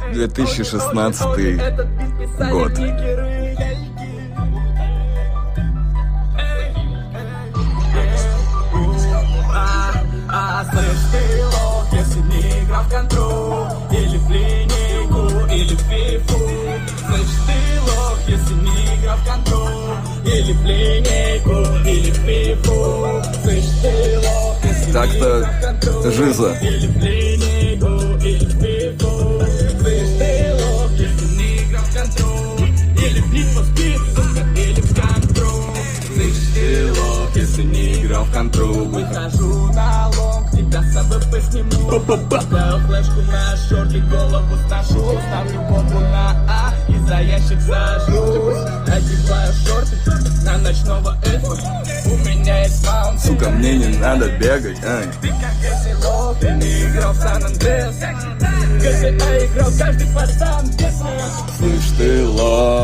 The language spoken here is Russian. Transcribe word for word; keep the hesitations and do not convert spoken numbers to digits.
две тысячи шестнадцатый год. А слышь ты лох, если не играл в контрол, или в линейку, или в фифу. Слышь ты лох, если не играл в контрол, или в линейку, или в фифу. Слышь ты лох, если не играл в контрол, жиза. или в линейку, или в фифу. Слышь ты лох, если не играл в контрол, или в Need for Speed, или в контрол. Слышь ты лох, если не играл в контрол. Выхожу на лонг, тебя с собой посниму. Ставлю флешку на шорты, голову сношу. Ставлю бомбу на А и за ящик сажусь. Одеваю шорты на ночного эльфа. У меня есть маунт. Сука, мне не надо бегать, ай. Ты как если лох, ты не играл в Сан-Андреас. ГТА играл каждый пацан. Слышь ты лох.